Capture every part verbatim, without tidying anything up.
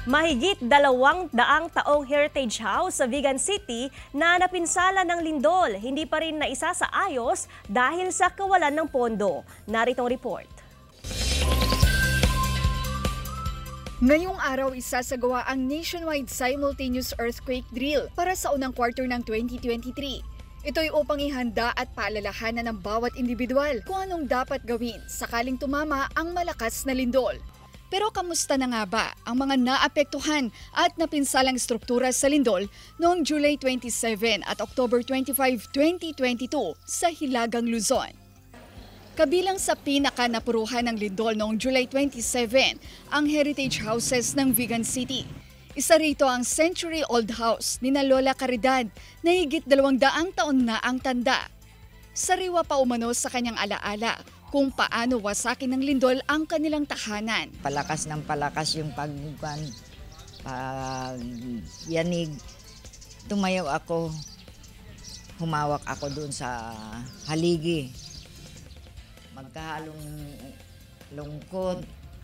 Mahigit dalawang daang taong heritage house sa Vigan City na napinsala ng lindol, hindi pa rin naisa sa ayos dahil sa kawalan ng pondo. Narito ang report. Ngayong araw, isasagawa ang nationwide simultaneous earthquake drill para sa unang quarter ng twenty twenty-three. Ito'y upang ihanda at paalalahanan ng bawat individual kung anong dapat gawin sakaling tumama ang malakas na lindol. Pero kamusta na nga ba ang mga naapektuhan at napinsalang struktura sa lindol noong July twenty-seven at October twenty-five, twenty twenty-two sa Hilagang Luzon? Kabilang sa pinaka-napuruhan ng lindol noong July twenty-seven ang heritage houses ng Vigan City. Isa rito ang century-old house ni na Lola Caridad na higit dalawang daang taon na ang tanda. Sariwa pa umano sa kanyang alaala kung paano wasakin ng lindol ang kanilang tahanan. Palakas ng palakas yung pag, pag yanig. Tumayaw ako, humawak ako doon sa haligi. Magkahalong lungkot,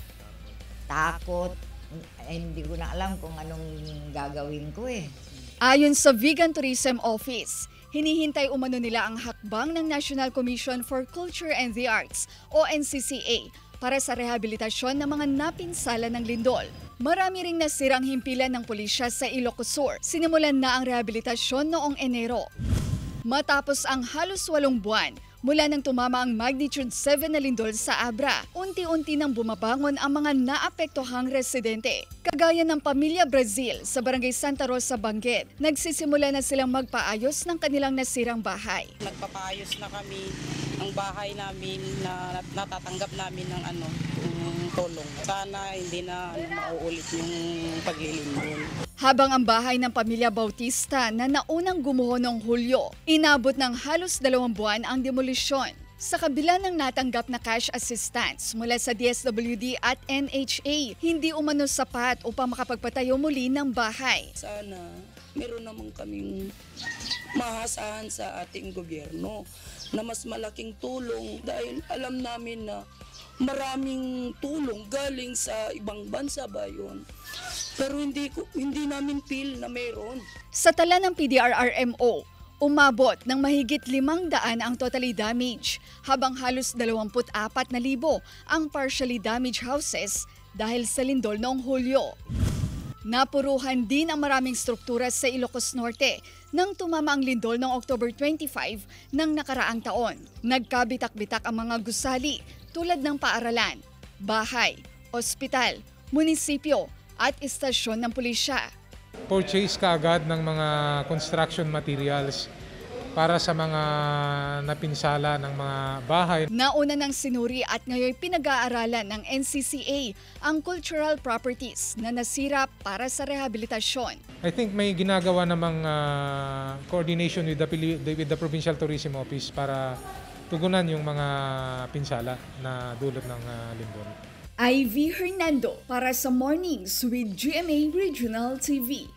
takot, eh, hindi ko na alam kung anong gagawin ko eh. Ayon sa Vigan Tourism Office, hinihintay umano nila ang hakbang ng National Commission for Culture and the Arts o N C C A para sa rehabilitasyon ng mga napinsala ng lindol. Marami ring nasirang himpilan ng pulisya sa Ilocos Sur. Sinimulan na ang rehabilitasyon noong Enero. Matapos ang halos walong buwan, mula nang tumama ang magnitude seven na lindol sa Abra, unti-unti nang bumabangon ang mga naapektuhang residente. Kagaya ng pamilya Brazil sa Barangay Santa Rosa, Bangged, nagsisimula na silang magpaayos ng kanilang nasirang bahay. Nagpapaayos na kami ng bahay namin na natatanggap namin ng ano, um, tulong. Sana hindi na ano, mauulit yung paglilindol. Habang ang bahay ng pamilya Bautista na naunang gumuho noong Hulyo, inabot ng halos dalawang buwan ang demolisyon. Sa kabila ng natanggap na cash assistance mula sa D S W D at N H A, hindi umano sapat upang makapagpatayo muli ng bahay. Sana meron naman kaming mahasahan sa ating gobyerno na mas malaking tulong dahil alam namin na maraming tulong galing sa ibang bansa ba yun. Pero hindi, ko, hindi namin feel na mayroon. Sa tala ng P D R R M O, umabot ng mahigit limang daan ang totally damaged, habang halos dalawampu't apat na libo ang partially damaged houses dahil sa lindol noong Hulyo. Napuruhan din ang maraming struktura sa Ilocos Norte nang tumama ang lindol noong October twenty-five ng nakaraang taon. Nagkabitak-bitak ang mga gusali tulad ng paaralan, bahay, ospital, munisipyo at istasyon ng pulisya. Purchase kaagad ng mga construction materials para sa mga napinsala ng mga bahay. Nauna ng sinuri at ngayon pinag-aaralan ng N C C A ang cultural properties na nasira para sa rehabilitasyon. I think may ginagawa namang uh, coordination with the, with the Provincial Tourism Office para tugunan yung mga pinsala na dulot ng uh, lindol. Ivy Hernando para sa Mornings with G M A Regional T V.